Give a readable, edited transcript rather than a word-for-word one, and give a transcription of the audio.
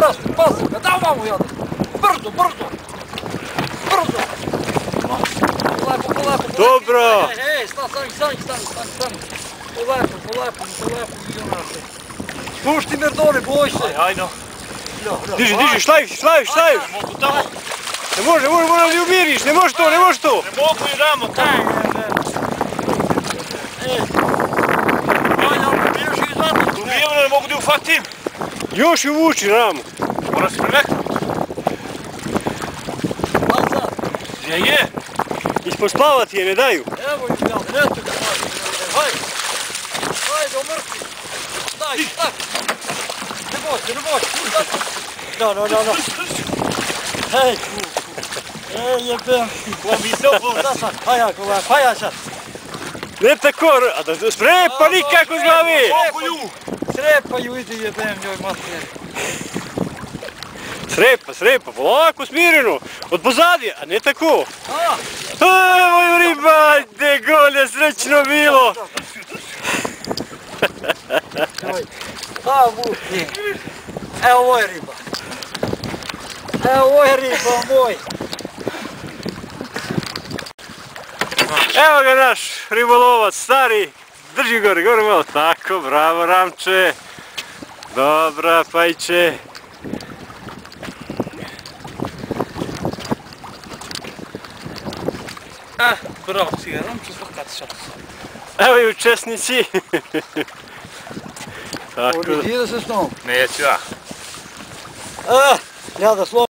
pazi ga, da ovamo jade. Brzo, brzo. Brzo. Polako. Dobro. Ej, stani. Polako, Jonaše. Spušti Merdone, boj se. Ajde. Diži, šlajiš. Mogu tamo. Ne može da li umiriš, ne može to. Ne mogu i ramo tamo. Ne mogu da ufatim. Još ju vuči ramu. Mora se premeknuti. Je. Ispod splavati je ne daju. Evo ih ja, neto ga hajde, omrti. Staj. Ne boj. Da. Hej, jebem ti. Pajača. Ne tako, a da sprepa nikako z glave. Srepaju, idi jebem njoj materije. Srepa, polako, smireno, od pozadije, a ne tako. Evo riba, gdje gol je srećno bilo. Vuki, evo ovo je riba. Moj. Evo ga naš ribolovac, stari, drži gore malo, tako, bravo Ramče. Dobra, Pajče. Bravo, Ramče svakati šat. Evo i učesnici. Tako. Ide se s njom. Neću ja. Ja da slom.